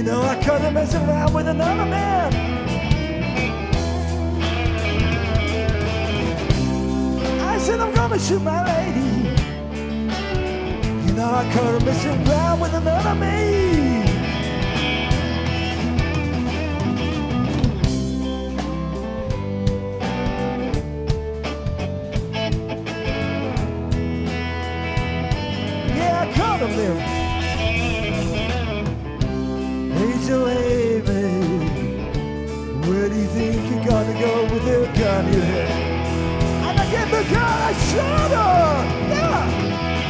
You know I couldn't mess around with another man. I said I'm gonna shoot my lady. You know I couldn't mess around with another me. Yeah, I caught him there. Angel, hey, babe, where do you think you're gonna go with your gun in your head? And I get the gun, I shot her! Yeah!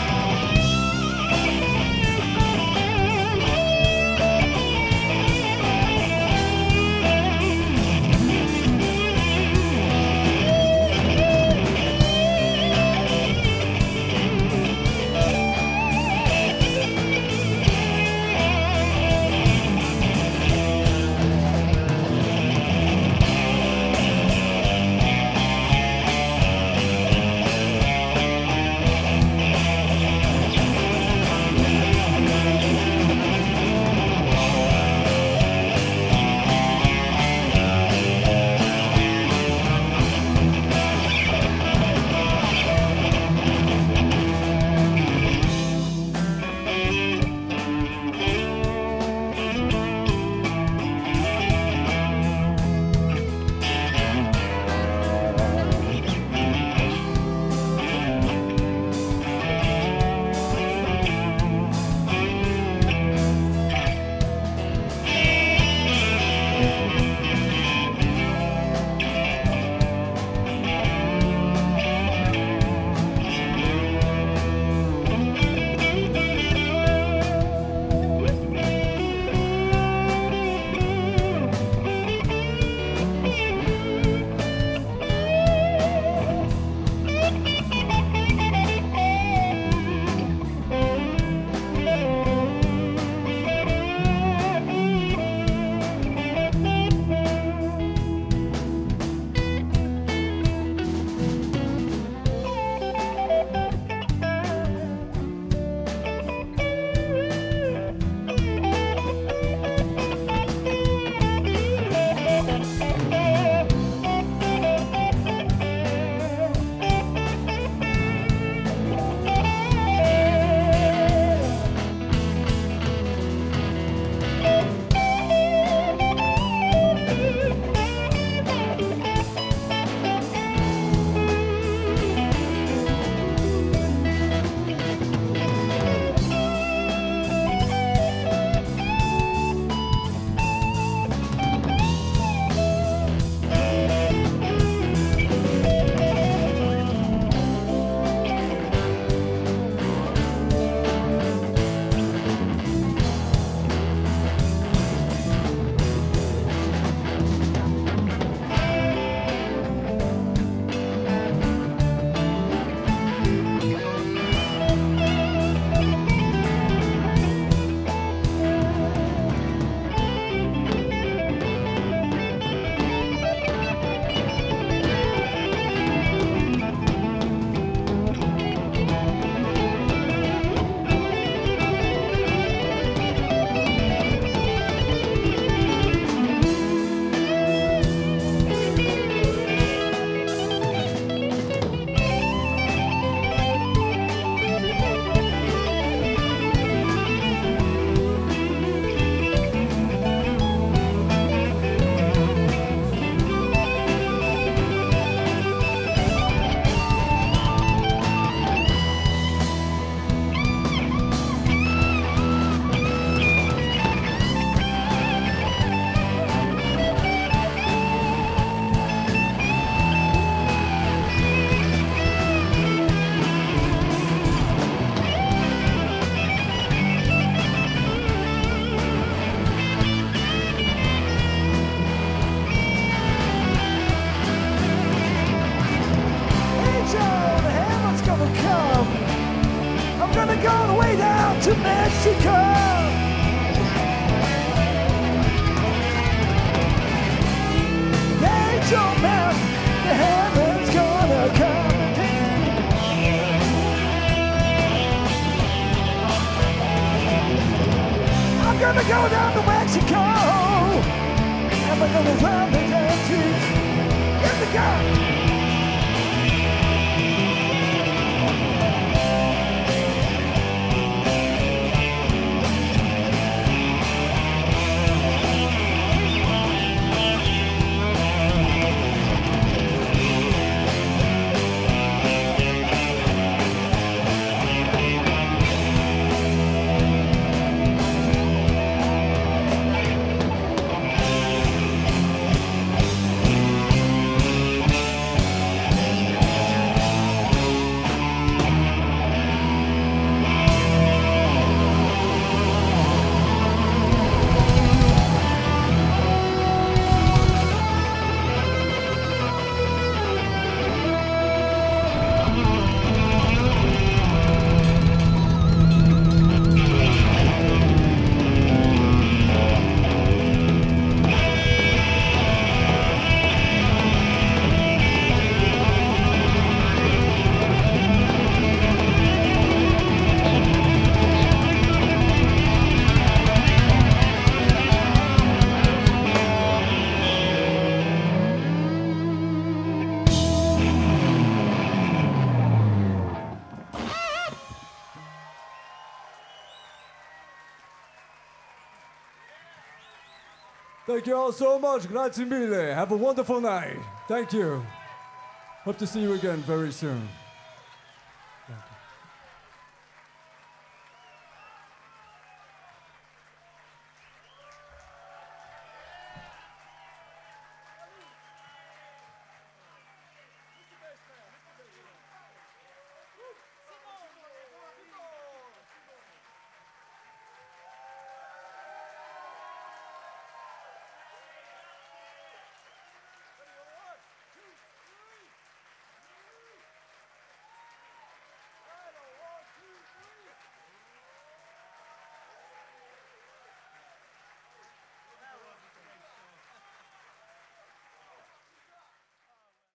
to Mexico. Angel man, the heaven's gonna come down. I'm gonna go down to Mexico. Mexico. And we're gonna find the dances. Get the gun. Thank you all so much. Grazie mille. Have a wonderful night. Thank you. Hope to see you again very soon.